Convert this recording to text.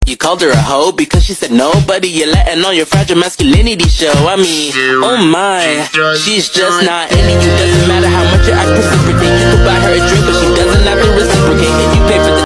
You called her a hoe because she said nobody. You're letting on your fragile masculinity show. I mean, oh my, she's just not into you. Doesn't matter how much your eyes precipitate. You could buy her a drink, but she doesn't have to reciprocate. And you pay for